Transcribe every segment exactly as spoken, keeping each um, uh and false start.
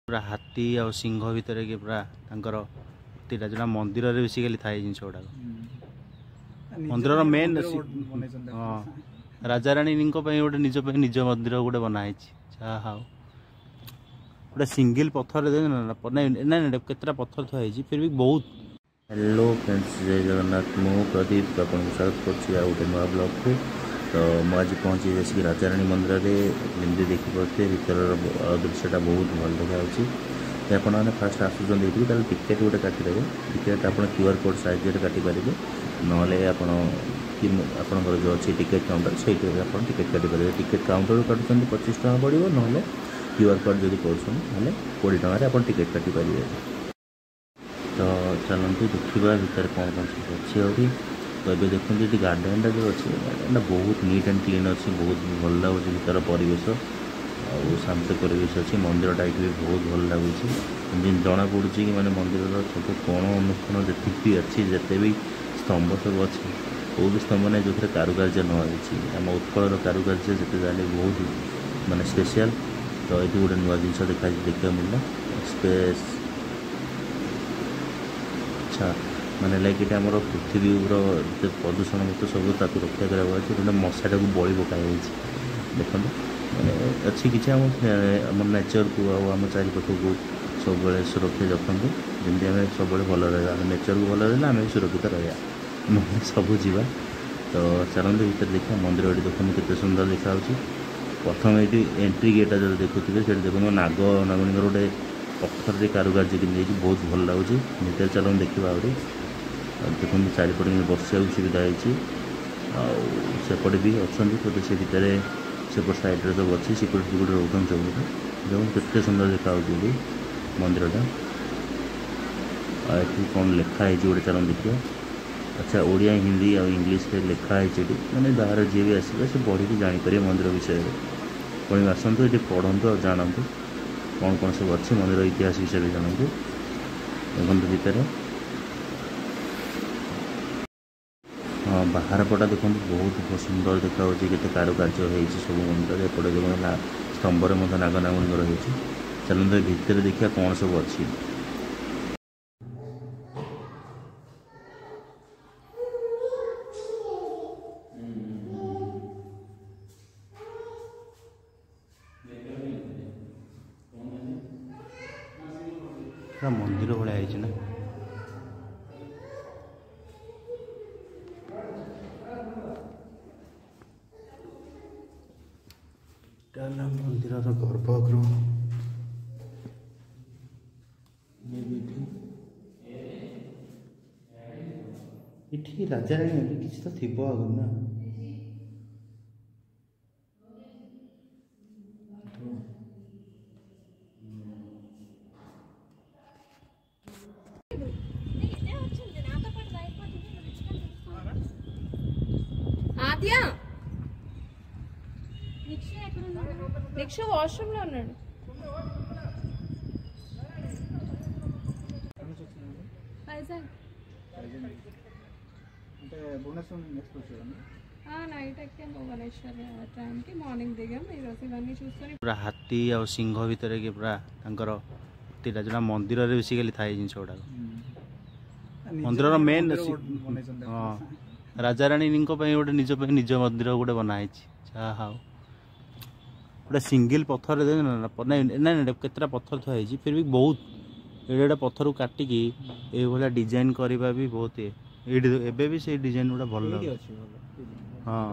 पूरा हाथी आ सिंह भितर कि पूरा तांकर जो मंदिर रे बेसिकली थाए जिन गुड़ाक मंदिर मेन हाँ राजा राणी गोटे निज निज मंदिर गोटे बनाई हाँ गोटे सिंगल पत्थर ना केतटा पत्थर थी फिर भी बहुत। हेलो फ्रेंड्स जय जगन्नाथ मु प्रदीप आपको स्वागत कर गोटे नुआ ब्लॉग को। तो मुझे पहुँची जैसे राजा राणी मंदिर में जमी देखिपे भर दृश्यटा बहुत भल देखा आपने फास्ट आसुँच टिकेट गोटे काटिदेवे टिकेट आप क्यूआर कोड साइज काटिपारे ना आपंकर जो अच्छी टिकेट काउंटर से टिकेट काटिपारे टिकेट काउंटर काटुँच पच्चीस टाँह पड़ो ना क्यूआर कोड जब करें कोड़े टकर आप टिकेट काटिपारे। तो चलते देखा भितर कौन कौन सब अच्छी अभी तो ये देखते ये गार्डेन जो अच्छी गार्डेन बहुत नीट एंड क्लीन अच्छी बहुत भल लगुच भर परिवेश और शांत परिवेश अच्छी मंदिरटा ये भी बहुत भल लगुच जना पड़ी कि मैंने मंदिर सब कोण अनुष्ठान जी भी अच्छी जिते भी स्तंभ सब अच्छी कौ भी स्तंभ ना जो कारुकार्य न होती आम उत्कल कारुकार्य जिते जाए बहुत मानने स्पेशल। तो ये गोटे नुआ जिन देखा देखा मिलला स्पेस अच्छा माने लाइक ये आम पृथ्वी प्रदूषण मुक्त सब ताकू रक्षा करा मशाटा को बड़ी पकाई देखो मैंने अच्छी किसी आम आम नेचर को आम चारिपाख को सब सुरक्षा रखते जमी आम सब भल रहा नेचर को भल रहा आम भी सुरक्षित रहा सब जीवा। तो चलते भर देखा मंदिर ये देखते केते सुंदर देखा प्रथम ये एंट्री गेटा जो देखुए से देखो नाग नागणी गोटे पत्थर से कारुकार्य कि बहुत भल लगुच भर चलो देखा आहरी देखो चारिपटे बसा सुविधा होपटे भी अच्छा तो से भितर सेपट साइड्रे सब अच्छी सिक्यूरीटी सिक्यूरीटी रोकन सब देखो केते सुंदर देखा मंदिरटा ये कौन लिखाई गोटे चलो देखिए। अच्छा ओडिया हिंदी और इंग्लीश रे लिखाई मैंने बाहर जी भी आसवे से पढ़ी जापर मंदिर विषय में पुणी आसतु ये पढ़ु और जानतु कौन कौन सब अच्छी मंदिर इतिहास विषय में जानतु देखते भितर हाँ बाहर पटा देखो बहुत सुंदर देखा केते कारुकार्य हो सब मंदिर एपटे जो स्तंभ नाग नागुणीकर हो चलते भितर देखिए कौन सब अच्छी। पूरा मंदिर भाया ना मंदिर गर्भगृह ये राजा राणी किसी तो थी आग ना ఆద్యా నెక్స్ట్ వాష్రూమ్ లో ఉన్నాడు వైజాగ్ అంటే భువనేశ్వరం నెక్స్ట్ వచ్చాను ఆ నైట్ ఎక్కాం భువనేశ్వర్ ట్రైన్ కి మార్నింగ్ దిగాం ఈ రోజు ఇవన్నీ చూసుకొని पूरा हाथी आ सिंह भितर कि पूरा तांकर जो मंदिर रे बेसिकली थाए जिन गुड़ाक मंदिर मेन हाँ राजा राणी गोटे निज निज मंदिर गोटे बनाई हाँ गोटे सिंगल पत्थर ना केतटा पत्थर थी फिर भी बहुत ये पत्थर को काटिकी ये डिजाइन करवा भी बहुत ये भी से डिजाइन गुड़ा भल हाँ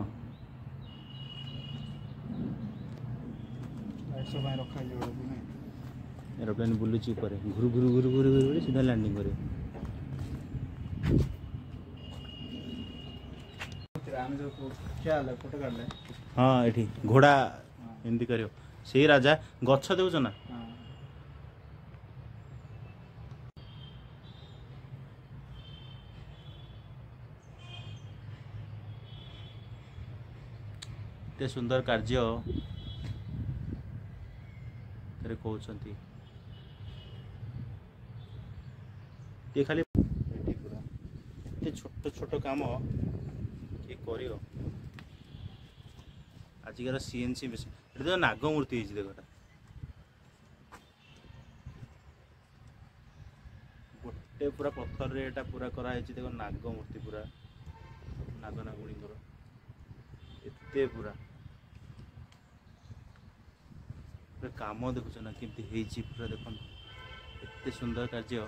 एरोप्लेन बुलूची घुरु घुरु घुरु घुरु घुरु सीधा लैंडिंग करे हाँ ये घोड़ा एमती कर से राजा गछ देउछ ना एते सुंदर कार्य कहते ये खाली पूरा ये छोट छोट काम किए कर आजिकार सीएनसी बेस ये नाग मूर्ति देखा गोटे पूरा पत्थर रे एटा पूरा कराई देखो नाग मूर्ति पूरा नाग नागुणींकर एते पूरा पूरा काम देखुच ना केमती पूरा देख एते सुंदर कार्य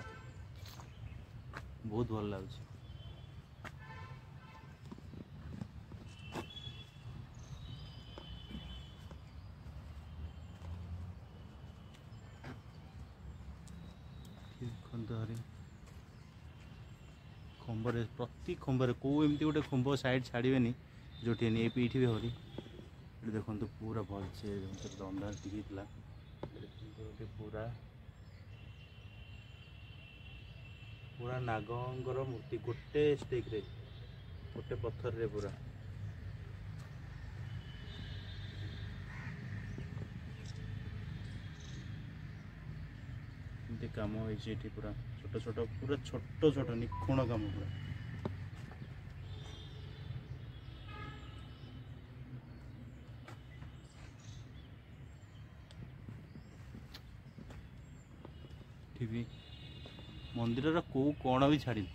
बहुत भल लगुच। खंबरे प्रति खंबरे कौ एमती गोटे खंब साइड छाड़े जो ये भी हरी देखो पूरा भल से अंधार दिखा पूरा पूरा नागर मूर्ति गोटे स्टिक रे गोटे पत्थर रे पूरा काम होती पूरा छोट छोट पूरा छोट छोट निखुण काम पूरा टीवी मंदिर को कौन भी छाड़ी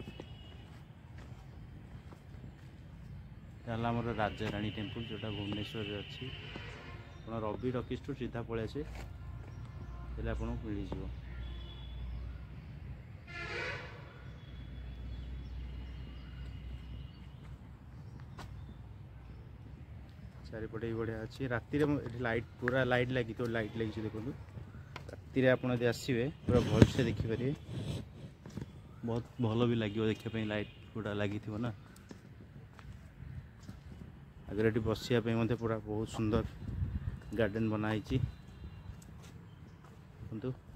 आमर राजा रानी टेम्पल जोटा भुवनेश्वर अच्छी आप रवि रकीस टू सीधा पलि आसे आपको मिल जाव। चारिपटे बढ़िया अच्छी राति लाइट पूरा लाइट लगी तो लाइट लगी देखो राति आप आसवे पूरा भल से देखिपारे बहुत भल भी लगे देखापी लाइट पूरा लगी ना आगे बसिया पूरा बहुत सुंदर गार्डन बनाई देखो।